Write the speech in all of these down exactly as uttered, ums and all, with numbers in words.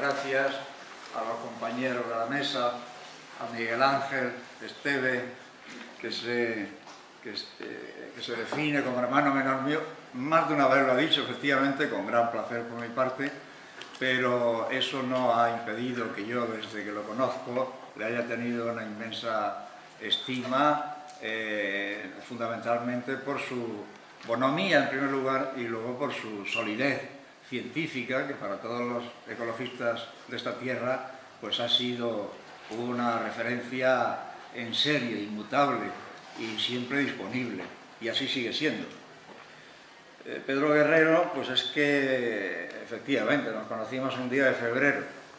gracias a los compañeros de la mesa, a Miguel Ángel, Esteve, que se, que, este, que se define como hermano menor mío. Más de una vez lo ha dicho, efectivamente, con gran placer por mi parte, pero eso no ha impedido que yo, desde que lo conozco, le haya tenido una inmensa estima, eh, fundamentalmente por su bonomía, en primer lugar, y luego por su solidez científica, que para todos los ecologistas de esta tierra pues ha sido una referencia en serio, inmutable y siempre disponible, y así sigue siendo. Eh, Pedro Guerrero, pues es que efectivamente nos conocimos un día de febrero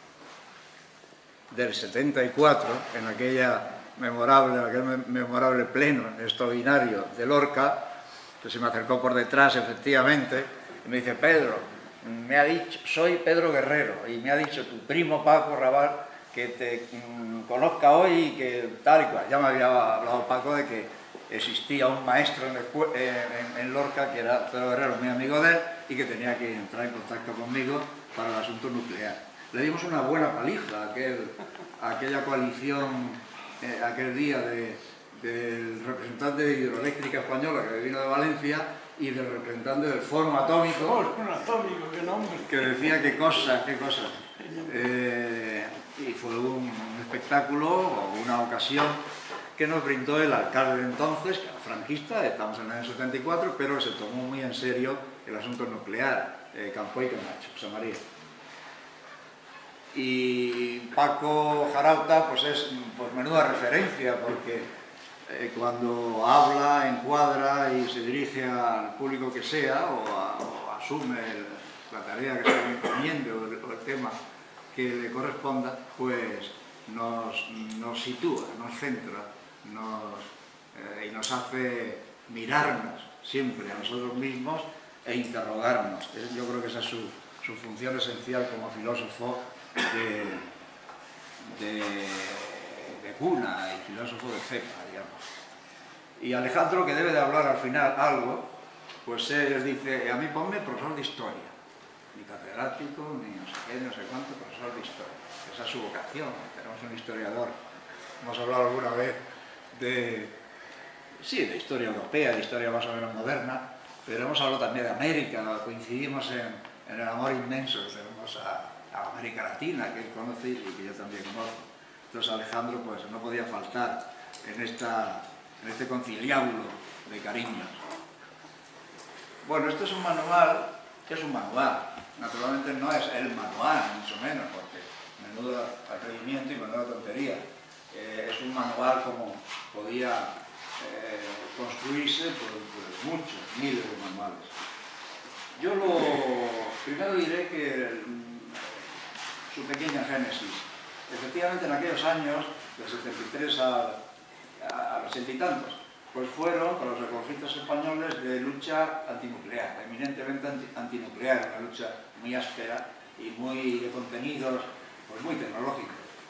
del setenta y cuatro, en aquella memorable, aquel memorable pleno extraordinario de Lorca, que se me acercó por detrás, efectivamente, y me dice: Pedro, me ha dicho, soy Pedro Guerrero, y me ha dicho tu primo Paco Raval que te mmm, conozca hoy y que tal y cual. Ya me había hablado Paco de que existía un maestro en, el, en, en Lorca, que era Pedro Guerrero, muy amigo de él, y que tenía que entrar en contacto conmigo para el asunto nuclear. Le dimos una buena paliza a, aquel, a aquella coalición, eh, aquel día de, del representante de Hidroeléctrica Española, que vino de Valencia, y del representante del Fórum Atómico, Atómico, qué nombre, que decía qué cosas, qué cosas. Eh, y fue un espectáculo o una ocasión que nos brindó el alcalde de entonces, que era franquista, estamos en el año setenta y cuatro, pero se tomó muy en serio el asunto nuclear, eh, Campoy Camacho, José María. Y Paco Jarauta pues es pues, menuda referencia, porque eh, cuando habla, encuadra y se dirige al público que sea, o, a, o asume el, la tarea que se le encomiende o el, o el tema que le corresponda, pues nos, nos sitúa, nos centra, nos, eh, y nos hace mirarnos siempre a nosotros mismos e interrogarnos. Yo creo que esa es su, su función esencial como filósofo de, de, de cuna y filósofo de cepa, digamos. Y Alejandro, que debe de hablar al final algo, pues él dice: a mí ponme profesor de historia, ni catedrático, ni no sé qué, no sé cuánto, profesor de historia. Esa es su vocación. Tenemos un historiador, hemos hablado alguna vez de, sí, de historia europea, de historia más o menos moderna, pero hemos hablado también de América, coincidimos en, en el amor inmenso que tenemos a, a América Latina, que él conoce y que yo también conozco. Entonces Alejandro pues no podía faltar en, esta, en este conciliábulo de cariños. Bueno, esto es un manual, que es un manual, naturalmente no es el manual, ni mucho menos, porque menudo atrevimiento y menuda tontería. Eh, es un manual como podía eh, construirse por, por muchos, miles de manuales. Yo lo primero diré que su pequeña génesis. Efectivamente, en aquellos años, del setenta y tres a, a, a los setenta y tantos, pues fueron para los ecologistas españoles de lucha antinuclear, eminentemente anti, antinuclear, una lucha muy áspera y muy de contenidos, pues muy tecnológicos.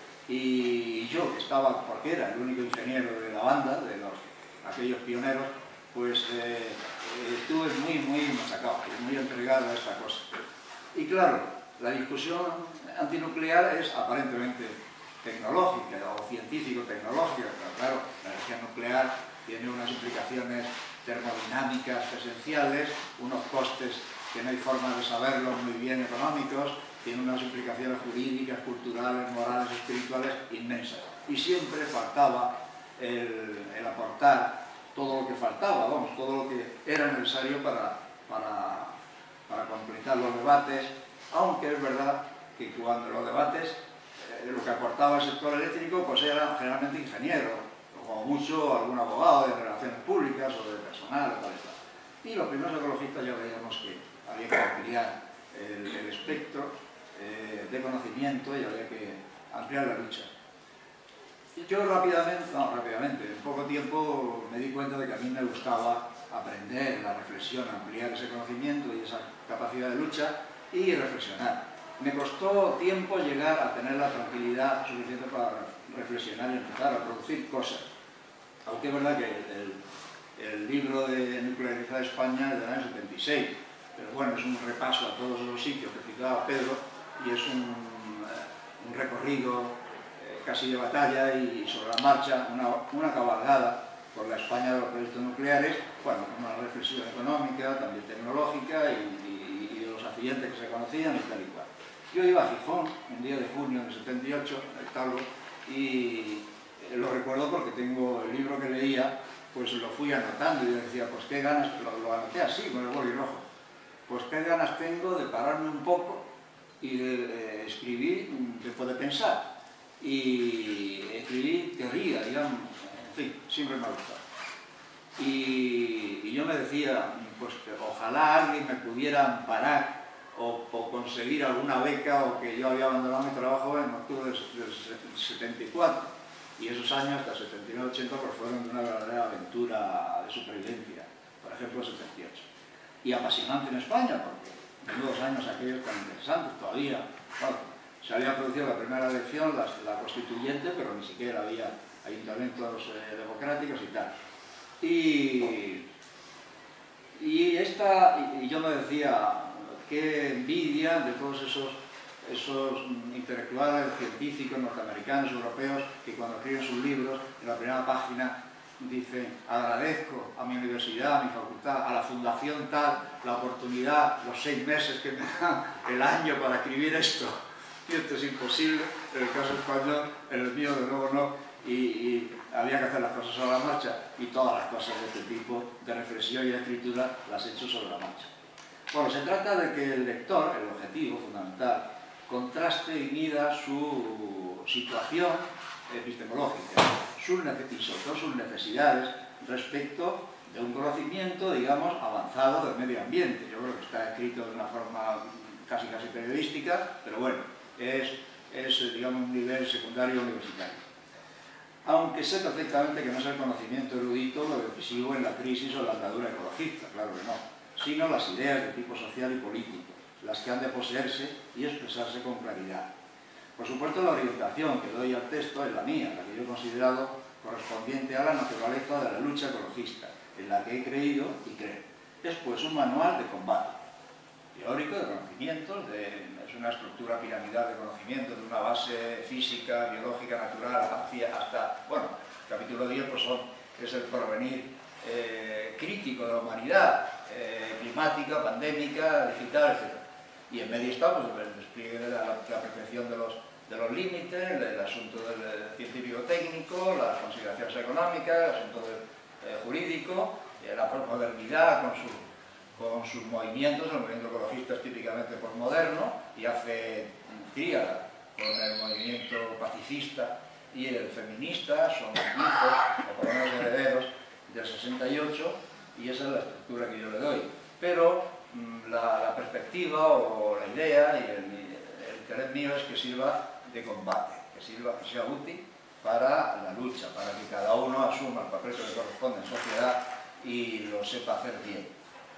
Y yo, que estaba, porque era el único ingeniero de la banda, de los, aquellos pioneros, pues eh, estuve muy, muy machacado, muy entregado a esta cosa. Y claro, la discusión antinuclear es aparentemente tecnológica o científico-tecnológica, pero claro, la energía nuclear tiene unas implicaciones termodinámicas esenciales, unos costes que no hay forma de saberlos muy bien económicos, tiene unas implicaciones jurídicas, culturales, morales, espirituales inmensas. Y siempre faltaba el, el aportar todo lo que faltaba, vamos, todo lo que era necesario para, para, para completar los debates, aunque es verdad que cuando los debates, eh, lo que aportaba el sector eléctrico, pues era generalmente ingeniero, o como mucho algún abogado de relaciones públicas o de personal, o tal y tal. Y los primeros ecologistas ya veíamos que había que ampliar el, el espectro eh, de conocimiento y había que ampliar la lucha. Yo rápidamente, no, rápidamente, en poco tiempo me di cuenta de que a mí me gustaba aprender la reflexión, ampliar ese conocimiento y esa capacidad de lucha y reflexionar. Me costó tiempo llegar a tener la tranquilidad suficiente para reflexionar y empezar a producir cosas. Aunque es verdad que el, el, el libro de Nuclearizar España es del año setenta y seis, pero bueno, es un repaso a todos los sitios que citaba Pedro y es un un recorrido eh, casi de batalla y sobre la marcha, una, una cabalgada por la España de los proyectos nucleares, bueno, con una reflexión económica, también tecnológica y, y, y de los accidentes que se conocían y tal y cual. Yo iba a Gijón, un día de junio del setenta y ocho, en el Tauro, y lo recuerdo porque tengo el libro que leía, pues lo fui anotando y yo decía, pues qué ganas, lo, lo anoté así, con el boli rojo, pues qué ganas tengo de pararme un poco y de, de escribir después de pensar. Y escribí teoría, digamos, en fin, siempre me ha gustado. Y, y yo me decía, pues ojalá alguien me pudiera amparar o, o conseguir alguna beca, o que yo había abandonado mi trabajo en octubre del setenta y cuatro. Y esos años, hasta setenta y nueve ochenta, pues fueron una verdadera aventura de supervivencia, por ejemplo, el setenta y ocho. Y apasionante en España, porque menudos años aquellos tan interesantes todavía. Claro, se había producido la primera elección, la, la constituyente, pero ni siquiera había ayuntamientos eh, democráticos y tal. Y, y, esta, y yo me decía, qué envidia de todos esos, esos intelectuales, científicos, norteamericanos, europeos, que cuando escriben sus libros, en la primera página dicen, agradezco a mi universidad, a mi facultad, a la fundación tal, la oportunidad, los seis meses que me dan, el año para escribir esto. Y esto es imposible, en el caso español, en el mío de nuevo no, y, y había que hacer las cosas sobre la marcha, y todas las cosas de este tipo, de reflexión y de escritura, las he hecho sobre la marcha. Bueno, se trata de que el lector, el objetivo fundamental, contraste y mida su situación epistemológica, sus, y sobre todo sus necesidades respecto de un conocimiento, digamos, avanzado del medio ambiente. Yo creo que está escrito de una forma casi casi periodística, pero bueno, es, es digamos, un nivel secundario universitario. Aunque sé perfectamente que no es el conocimiento erudito lo decisivo en la crisis o la andadura ecologista, claro que no, sino las ideas de tipo social y político, las que han de poseerse y expresarse con claridad. Por supuesto, la orientación que doy al texto es la mía, la que yo he considerado correspondiente a la naturaleza de la lucha ecologista, en la que he creído y creo. Es pues un manual de combate, teórico, de conocimientos, de, es una estructura piramidal de conocimientos, de una base física, biológica, natural, hacia, hasta, bueno, el capítulo diez pues son, es el porvenir eh, crítico de la humanidad, eh, climática, pandémica, digital, etcétera. Y en medio está pues, el despliegue de la, la apreciación de los, de los límites, el, el asunto del científico-técnico, las consideraciones económicas, el asunto del, eh, jurídico, eh, la posmodernidad con, su, con sus movimientos. El movimiento ecologista es típicamente posmoderno y hace tríada con el movimiento pacifista y el feminista, son hijos o por lo menos herederos del sesenta y ocho, y esa es la estructura que yo le doy. Pero La, la perspectiva o la idea y el, el interés mío es que sirva de combate, que sirva, que sea útil para la lucha, para que cada uno asuma el papel que le corresponde en sociedad y lo sepa hacer bien.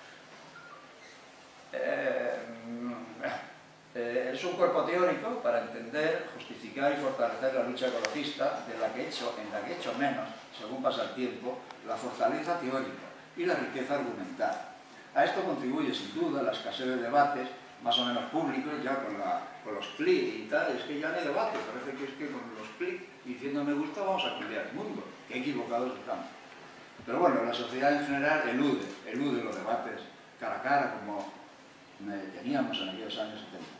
Eh, eh, es un cuerpo teórico para entender, justificar y fortalecer la lucha ecologista, de la que he hecho, en la que he hecho menos, según pasa el tiempo, la fortaleza teórica y la riqueza argumental. A esto contribuye sin duda la escasez de debates, más o menos públicos, ya con, la, con los clics y tal. Es que ya no hay debate, parece que es que con los clics, diciendo me gusta, vamos a cambiar el mundo. Qué equivocados estamos. Pero bueno, la sociedad en general elude, elude los debates cara a cara, como teníamos en aquellos años setenta.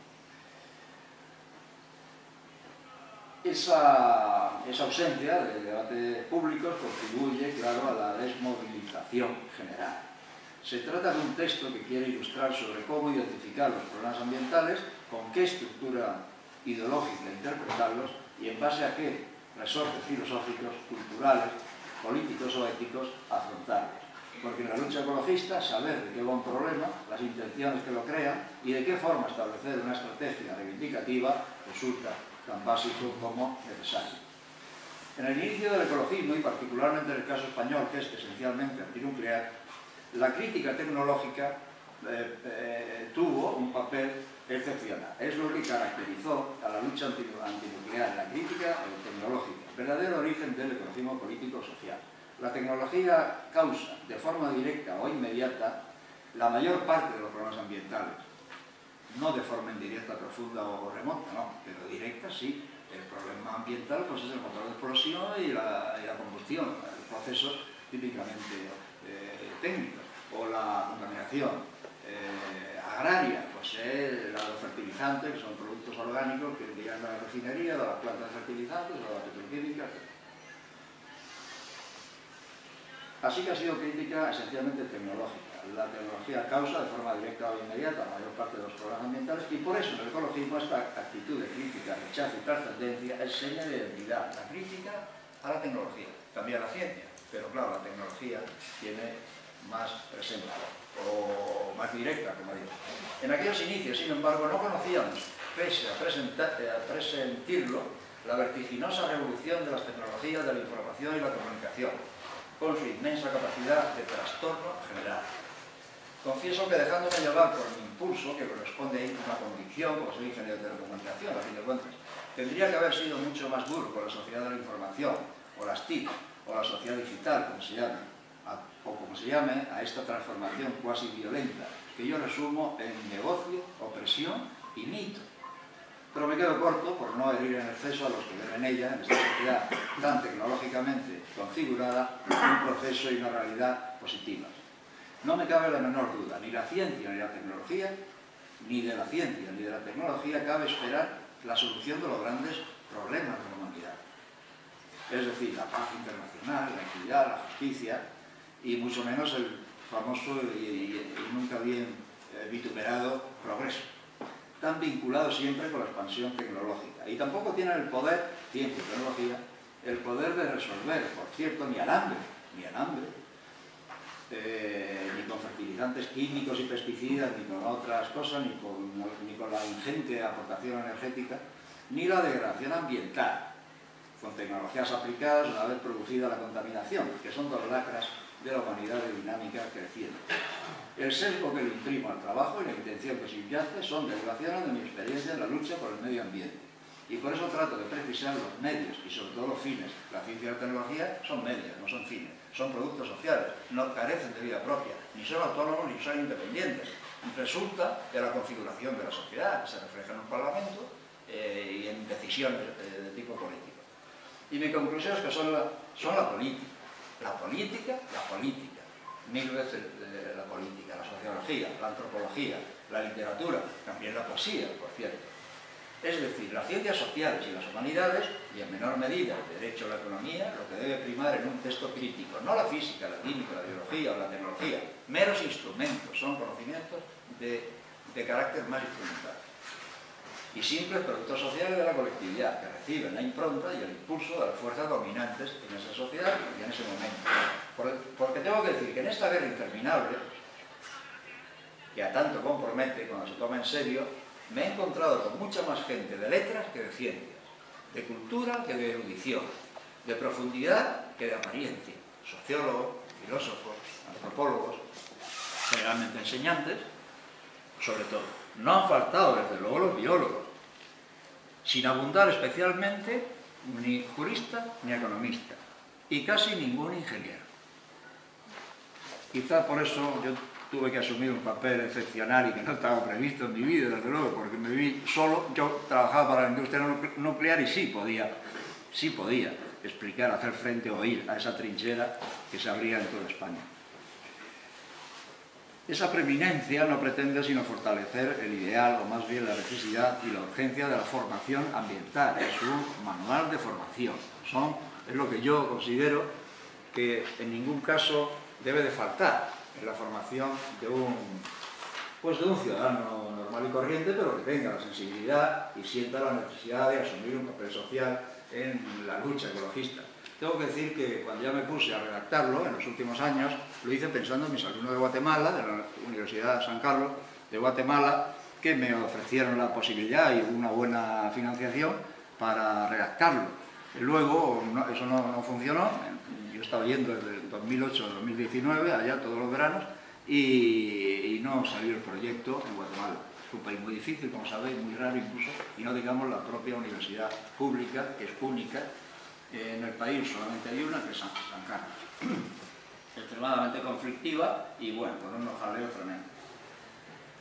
Esa, esa ausencia de debates públicos contribuye, claro, a la desmovilización general. Se trata de un texto que quiere ilustrar sobre cómo identificar los problemas ambientales, con qué estructura ideológica interpretarlos y en base a qué resortes filosóficos, culturales, políticos o éticos afrontarlos. Porque en la lucha ecologista, saber de qué va un problema, las intenciones que lo crean y de qué forma establecer una estrategia reivindicativa resulta tan básico como necesario. En el inicio del ecologismo, y particularmente en el caso español, que es esencialmente antinuclear, la crítica tecnológica eh, eh, tuvo un papel excepcional. Es lo que caracterizó a la lucha antinuclear, la crítica tecnológica, verdadero origen del ecologismo político-social. La tecnología causa, de forma directa o inmediata, la mayor parte de los problemas ambientales. no de forma indirecta, profunda o remota, no, pero directa sí. El problema ambiental pues es el motor de explosión y la, y la combustión, procesos típicamente eh, técnicos, o la contaminación eh, agraria, pues es la de los fertilizantes, que son productos orgánicos que llegan a la refinería, de las plantas de fertilizantes, o de la petroquímica. Así que ha sido crítica esencialmente tecnológica. La tecnología causa de forma directa o inmediata la mayor parte de los problemas ambientales y por eso en el ecologismo esta actitud de crítica, rechazo y trascendencia es seña de identidad. La crítica a la tecnología, también a la ciencia, pero claro, la tecnología tiene más presencia o más directa, como digo. En aquellos inicios, sin embargo, no conocíamos, pese a, a presentirlo, la vertiginosa revolución de las tecnologías de la información y la comunicación, con su inmensa capacidad de trastorno general. Confieso que dejándome llevar por mi impulso, que corresponde a una convicción, como soy ingeniero de telecomunicación, a fin de cuentas, tendría que haber sido mucho más duro con la sociedad de la información, o las T I C, o la sociedad digital, como se llame, a, o como se llame, a esta transformación cuasi violenta, que yo resumo en negocio, opresión y mito. Pero me quedo corto por no herir en exceso a los que ven en ella, en esta sociedad tan tecnológicamente configurada, un proceso y una realidad positivas. No me cabe la menor duda, ni la ciencia ni la tecnología, ni de la ciencia ni de la tecnología cabe esperar la solución de los grandes problemas de la humanidad. Es decir, la paz internacional, la equidad, la justicia, y mucho menos el famoso y, y, y nunca bien eh, vituperado progreso, tan vinculado siempre con la expansión tecnológica. Y tampoco tienen el poder, ciencia y tecnología, el poder de resolver, por cierto, ni al hambre, ni al hambre, eh, ni con fertilizantes químicos y pesticidas, ni con otras cosas, ni con, ni con la ingente aportación energética, ni la degradación ambiental, con tecnologías aplicadas una vez producida la contaminación, que son dos lacras de la humanidad de dinámica creciente. El sesgo que le imprimo al trabajo y la intención que subyace son derivaciones de mi experiencia en la lucha por el medio ambiente. Y por eso trato de precisar los medios y sobre todo los fines. La ciencia y la tecnología son medios, no son fines. Son productos sociales, no carecen de vida propia, ni son autónomos ni son independientes. Resulta de la configuración de la sociedad, que se refleja en un parlamento eh, y en decisiones eh, de tipo político. Y mi conclusión es que son la, son la política. La política, la política. Mil veces eh, la política, la sociología, la antropología, la literatura, también la poesía, por cierto. Es decir, las ciencias sociales y las humanidades, y en menor medida el derecho a la economía, lo que debe primar en un texto crítico, no la física, la química, la biología o la tecnología, meros instrumentos, son conocimientos de, de carácter más instrumental. Y simples productos sociales de la colectividad, que reciben la impronta y el impulso de las fuerzas dominantes en esa sociedad y en ese momento. Porque tengo que decir que en esta guerra interminable, que a tanto compromete cuando se toma en serio, me he encontrado con mucha más gente de letras que de ciencias, de cultura que de erudición, de profundidad que de apariencia, sociólogos, filósofos, antropólogos, generalmente enseñantes, sobre todo. No han faltado, desde luego, los biólogos, sin abundar especialmente ni jurista ni economista, y casi ningún ingeniero. Quizá por eso yo tuve que asumir un papel excepcional y que no estaba previsto en mi vida, desde luego, porque me vi solo. Yo trabajaba para la industria nuclear y sí podía, sí podía explicar, hacer frente o ir a esa trinchera que se abría en toda España. Esa preeminencia no pretende sino fortalecer el ideal, o más bien la necesidad y la urgencia de la formación ambiental. Es un manual de formación. Son, es lo que yo considero que en ningún caso debe de faltar en la formación de un, pues de un ciudadano normal y corriente, pero que tenga la sensibilidad y sienta la necesidad de asumir un papel social en la lucha ecologista. Tengo que decir que cuando ya me puse a redactarlo, en los últimos años, lo hice pensando en mis alumnos de Guatemala, de la Universidad de San Carlos de Guatemala, que me ofrecieron la posibilidad y una buena financiación para redactarlo. Luego, no, eso no, no funcionó. Yo estaba yendo desde el dos mil ocho a dos mil diecinueve, allá todos los veranos, y, y no salió el proyecto en Guatemala. Es un país muy difícil, como sabéis, muy raro incluso, y no digamos la propia universidad pública, que es única en el país, solamente hay una, que es San, San Carlos. Extremadamente conflictiva y, bueno, con unos jaleos tremendos.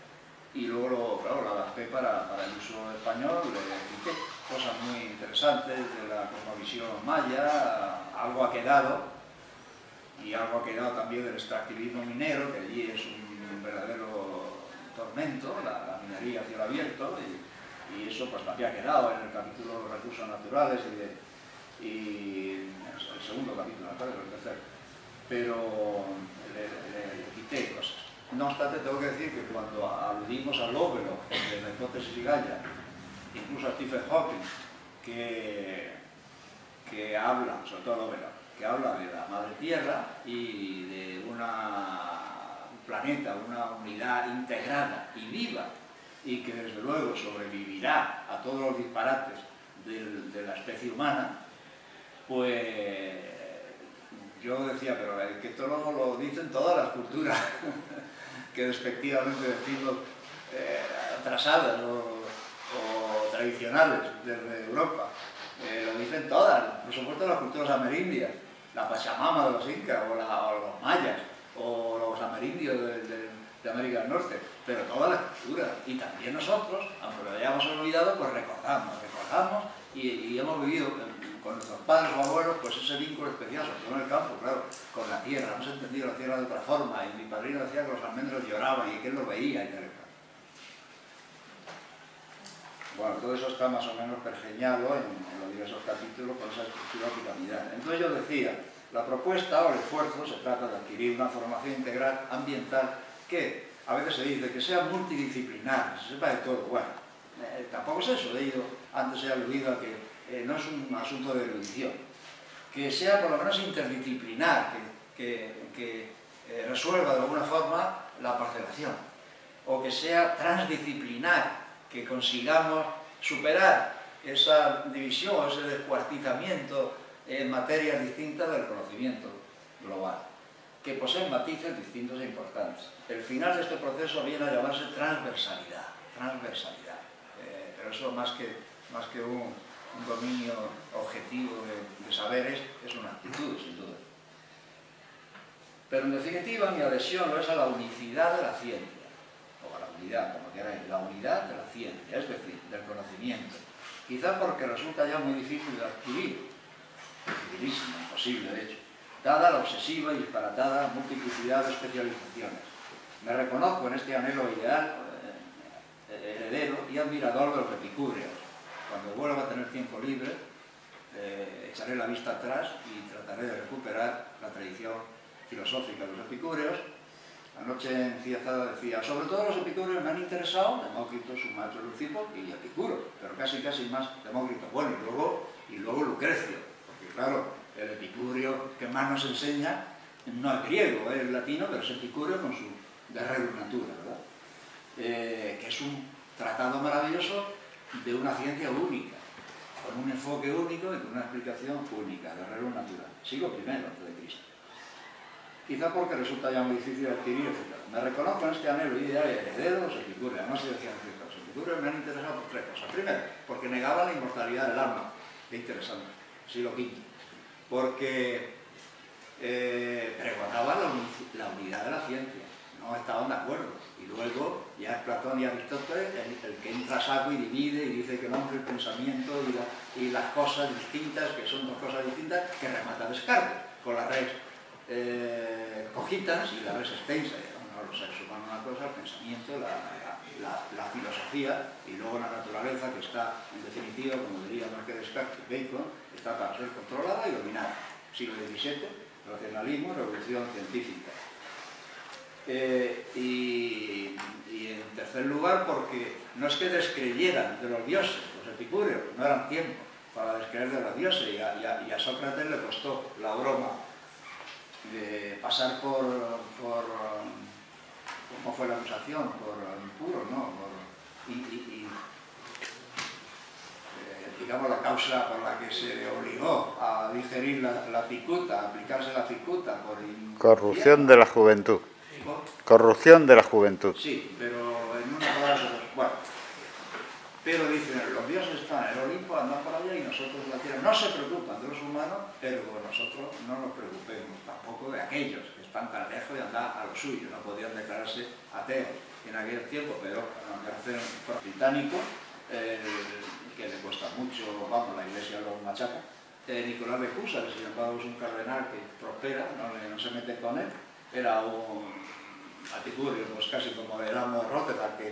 y luego lo, claro, lo adapté para, para el uso español, le expliqué cosas muy interesantes de la cosmovisión maya, algo ha quedado, y algo ha quedado también del extractivismo minero, que allí es un verdadero tormento, la, la minería a cielo abierto, y, y eso pues también ha quedado en el capítulo de los recursos naturales y, de, y el segundo capítulo, ¿no? El tercero, pero le, le, le quité cosas. No obstante, tengo que decir que cuando aludimos al óvulo de la hipótesis y Gaia, incluso a Stephen Hawking, que, que habla, sobre todo el óvulo, que habla de la madre tierra y de una, un planeta, una unidad integrada y viva, y que desde luego sobrevivirá a todos los disparates de, de la especie humana, pues yo decía, pero es que esto lo, lo dicen todas las culturas que despectivamente decimos eh, atrasadas o, o tradicionales desde Europa. Eh, lo dicen todas, por supuesto las culturas amerindias, la Pachamama de los incas o, la, o los mayas o los amerindios de, de, de América del Norte, pero todas las culturas, y también nosotros, aunque lo hayamos olvidado, pues recordamos, recordamos y, y hemos vivido con nuestros padres o abuelos pues ese vínculo especial, sobre todo en el campo, claro, con la tierra. Hemos entendido la tierra de otra forma, y mi padrino decía que los almendros lloraban y que él los veía y tal. Bueno, todo eso está más o menos pergeñado en, en los diversos capítulos con esa estructura piramidal. Entonces yo decía, la propuesta o el esfuerzo se trata de adquirir una formación integral ambiental que a veces se dice que sea multidisciplinar, que se sepa de todo. Bueno, eh, tampoco es eso, he ido, antes he aludido a que eh, no es un asunto de erudición, que sea por lo menos interdisciplinar, que, que, que eh, resuelva de alguna forma la parcelación, o que sea transdisciplinar, que consigamos superar esa división, ese descuartizamiento en materias distintas del conocimiento global, que poseen matices distintos e importantes. El final de este proceso viene a llamarse transversalidad, transversalidad, eh, pero eso más que, más que un, un dominio objetivo de, de saberes, es una actitud, sin duda. Pero en definitiva, mi adhesión no es a la unicidad de la ciencia, o a la unidad, como queráis, la unidad de la ciencia, es decir, del conocimiento. Quizá porque resulta ya muy difícil de adquirir, dificilísimo, imposible de hecho, dada la obsesiva y disparatada multiplicidad de especializaciones. Me reconozco en este anhelo ideal, eh, heredero y admirador de los epicúreos. Cuando vuelva a tener tiempo libre, eh, echaré la vista atrás y trataré de recuperar la tradición filosófica de los epicúreos. Anoche en Ciezada decía, sobre todo los epicúreos me han interesado, Demócrito, su maestro Leucipo y Epicuro, pero casi casi más Demócrito. Bueno, y luego, y luego Lucrecio, porque claro, el epicúreo que más nos enseña no es griego, es latino, pero es epicúreo con su De Rerum Natura, ¿verdad? Eh, que es un tratado maravilloso de una ciencia única, con un enfoque único y con una explicación única, De Rerum Natura, siglo primero antes de Cristo. Quizá porque resulta ya muy difícil de adquirir, etcétera. Me reconozco en este anhelo ideal y heredero de los epicúreos. Además, se decían que los epicúreos me han interesado por tres cosas. Primero, porque negaban la inmortalidad del alma. Qué interesante, siglo quinto. Porque eh, pregonaban la, uni la unidad de la ciencia. No estaban de acuerdo. Y luego, ya es Platón y Aristóteles el, el que entra a saco y divide y dice que el hombre, el pensamiento y, la, y las cosas distintas, que son dos cosas distintas, que remata Descartes con la res Eh, cogitans y la res extensa, ¿no? Los seres humanos una cosa, el pensamiento, la, la, la, la filosofía y luego la naturaleza, que está, en definitiva, como diría más que Descartes, Bacon, está para ser controlada y dominada. Siglo diecisiete, racionalismo, revolución científica. Eh, y, y en tercer lugar, porque no es que descreyeran de los dioses, los epicúreos, no eran tiempo para descreer de los dioses, y a, y a, y a Sócrates le costó la broma de pasar por, por, ¿cómo fue la acusación? Por impuro, ¿no? Por, y, y, y eh, digamos, la causa por la que se le obligó a digerir la, la cicuta, a aplicarse la cicuta por... Corrupción de la juventud. ¿Por? Corrupción de la juventud. Sí, pero en una palabra, bueno, pero dicen, los dioses están en el Olimpo, andan por allá y nosotros en la tierra. No se preocupan de los humanos, ergo nosotros no nos preocupemos tampoco de aquellos que están tan lejos de andar a lo suyo, no podían declararse ateos en aquel tiempo, pero aunque hacen un británico, eh, que le cuesta mucho, vamos, la Iglesia lo machaca, eh, Nicolás de Cusa, que sin embargo es un cardenal que prospera, no, le, no se mete con él, era un anticurio, pues casi como el amo de Rotterdam, que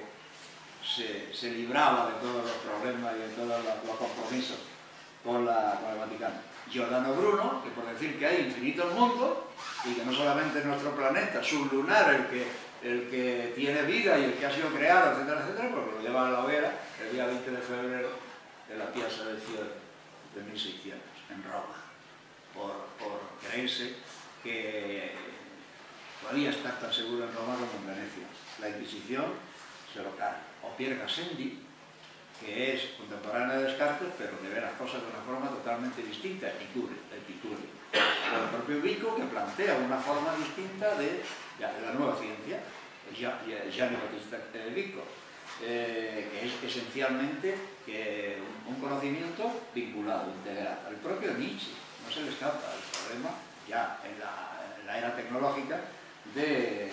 se, se libraba de todos los problemas y de todos los, los compromisos con, la, con el Vaticano. Giordano Bruno, que por decir que hay infinitos mundos y que no solamente nuestro planeta sublunar el que, el que tiene vida y el que ha sido creado, etcétera, etcétera, porque lo lleva a la hoguera el día veinte de febrero de la Piazza del Fiore de mil seiscientos, en Roma, por, por creerse que podía estar tan seguro en Roma como en Venecia. La Inquisición se lo carga. O Pierre Gassendi, que es contemporáneo de Descartes, pero que ve las cosas de una forma totalmente distinta, Epicúreo, Epicúreo. O el propio Vico, que plantea una forma distinta de, ya, de la nueva ciencia, Gianni Battista Vico, eh, que es esencialmente que un, un conocimiento vinculado, integral. El propio Nietzsche, no se le escapa el problema, ya en la, en la era tecnológica, de,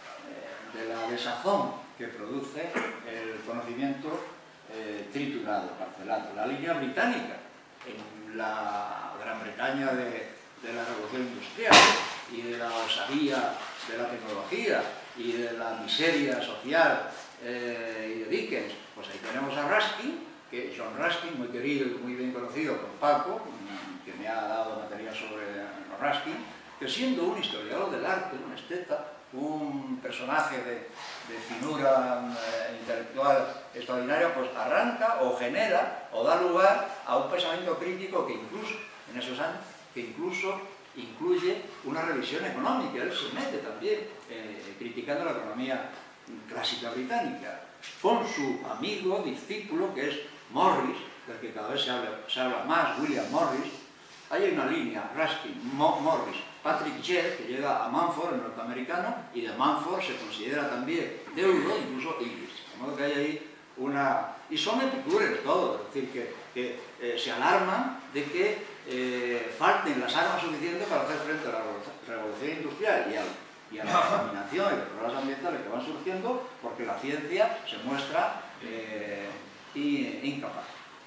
de la desazón que produce el conocimiento eh, triturado, parcelado. La línea británica en la Gran Bretaña de, de la Revolución Industrial y de la osadía de la tecnología y de la miseria social eh, y de Dickens, pues ahí tenemos a Ruskin, que John Ruskin, muy querido y muy bien conocido por Paco, que me ha dado material sobre Ruskin, que siendo un historiador del arte, un esteta, un personaje de, de finura eh, intelectual extraordinaria, pues arranca o genera o da lugar a un pensamiento crítico que incluso, en esos años, que incluso incluye una revisión económica. Él se mete también eh, criticando la economía clásica británica, con su amigo, discípulo, que es Morris, del que cada vez se habla, se habla más, William Morris. Hay una línea, Ruskin, Mo, Morris, Patrick Jett, que llega a Mumford, el norteamericano, y de Mumford se considera también deudo, incluso English. De modo que hay ahí una... Y son epicúreos todos, es decir, que, que eh, se alarman de que eh, falten las armas suficientes para hacer frente a la revolución industrial y, al, y a la contaminación y los problemas ambientales que van surgiendo, porque la ciencia se muestra eh, incapaz.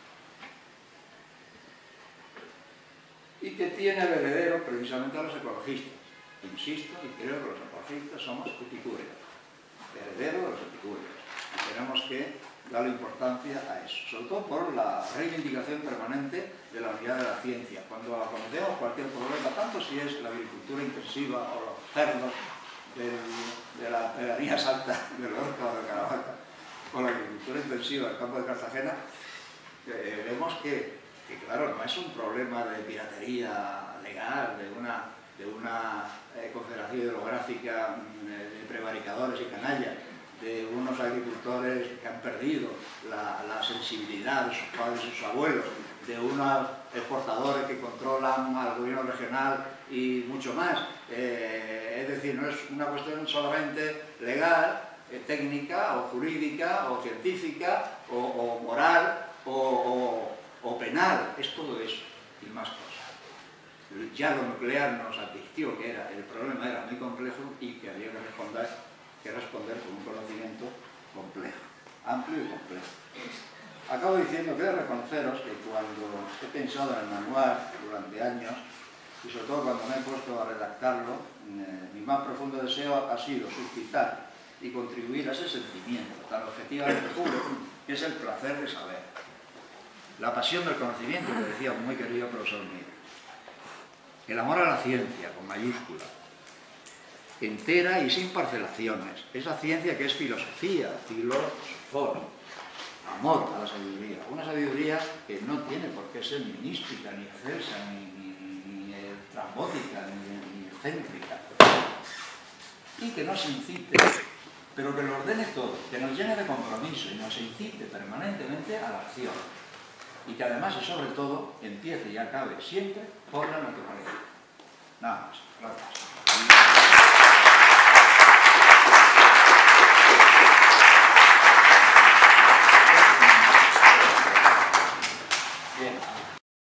Y que tiene el heredero precisamente a los ecologistas. Insisto, y creo que los ecologistas somos epicúreos, herederos de los epicúreos. Y tenemos que darle importancia a eso, sobre todo por la reivindicación permanente de la unidad de la ciencia. Cuando acometemos cualquier problema, tanto si es la agricultura intensiva o los cerdos del, de la pedanía santa de Lorca o de Caravaca, o la agricultura intensiva del campo de Cartagena, eh, vemos que que claro, no es un problema de piratería legal, de una, de una eh, confederación hidrográfica eh, de prevaricadores y canallas, de unos agricultores que han perdido la, la sensibilidad de sus padres y sus abuelos, de unos exportadores que controlan al gobierno regional y mucho más. Eh, es decir, no es una cuestión solamente legal, eh, técnica o jurídica o científica o, o moral o, o o penal, es todo eso y más cosas. Ya lo nuclear nos advirtió que era, el problema era muy complejo y que había que responder, que responder con un conocimiento complejo, amplio y complejo. Acabo diciendo que he de reconoceros que cuando he pensado en el manual durante años, y sobre todo cuando me he puesto a redactarlo, eh, mi más profundo deseo ha sido suscitar y contribuir a ese sentimiento tan objetivamente puro, que es el placer de saber. La pasión del conocimiento, que decía un muy querido profesor mío. El amor a la ciencia, con mayúscula, entera y sin parcelaciones. Esa ciencia que es filosofía, filosofón, amor a la sabiduría. Una sabiduría que no tiene por qué ser ni mística, ni excelsa, ni, ni, ni, ni trambótica, ni, ni excéntrica. Y que nos incite, pero que lo ordene todo, que nos llene de compromiso y nos incite permanentemente a la acción. Y que además y sobre todo empiece y acabe siempre por la naturaleza. Nada más. Gracias.